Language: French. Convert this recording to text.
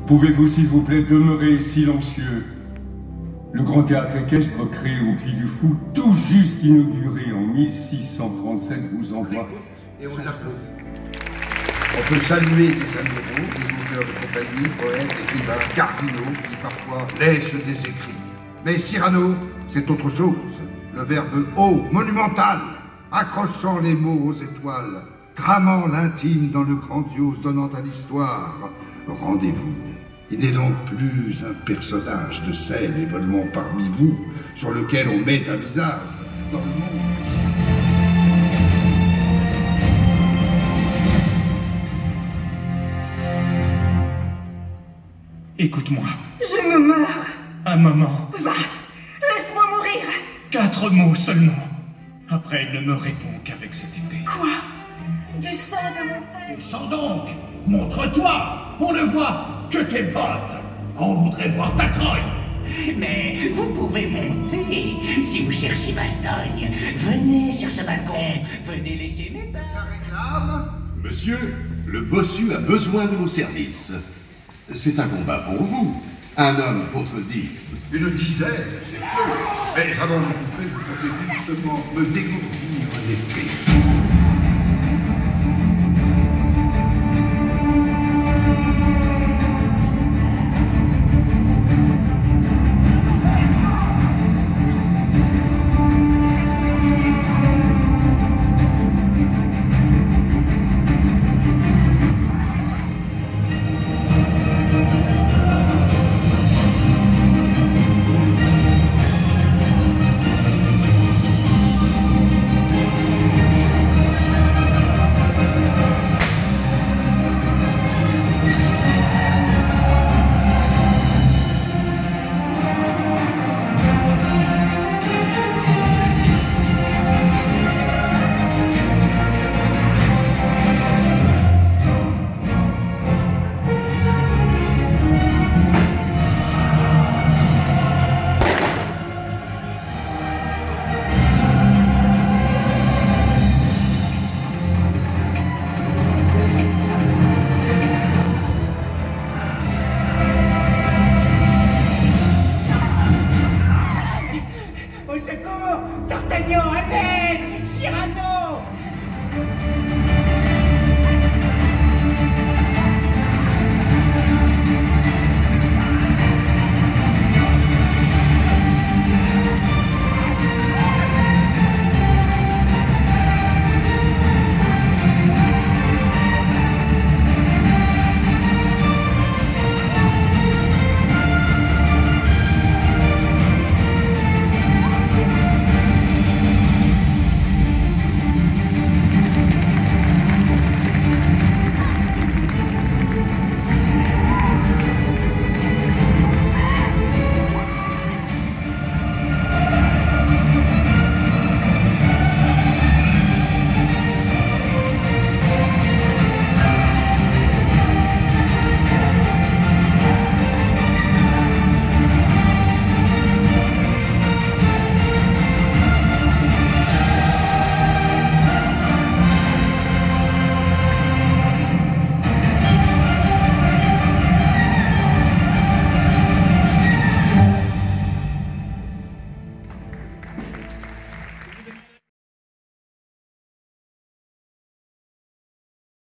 Pouvez-vous, s'il vous plaît, demeurer silencieux? Le grand théâtre équestre, créé au Puy du Fou, tout juste inauguré en 1637, vous envoie... Et on l'applaudit. On peut saluer des amiraux, des auteurs de compagnie, poètes, écrivains, cardinaux, qui parfois laissent des écrits. Mais Cyrano, c'est autre chose. Le verbe haut, monumental, accrochant les mots aux étoiles, tramant l'intime dans le grandiose, donnant à l'histoire rendez-vous. Il n'est donc plus un personnage de scène évoluant parmi vous, sur lequel on met un visage dans le monde. Écoute-moi. Je me meurs. Un moment. Va, laisse-moi mourir. 4 mots seulement. Après, elle ne me répond qu'avec cette épée. Quoi? Du sang de mon père. Descends donc. Montre-toi. On ne voit que tes bottes. On voudrait voir ta grogne. Mais vous pouvez monter si vous cherchez Bastogne. Venez sur ce balcon. Venez lécher mes pas. La réclame? Monsieur, le bossu a besoin de vos services. C'est un combat pour vous. Un homme contre 10. Une dizaine, c'est peu. Mais avant de souper, je comptais justement me dégourdir l'épée.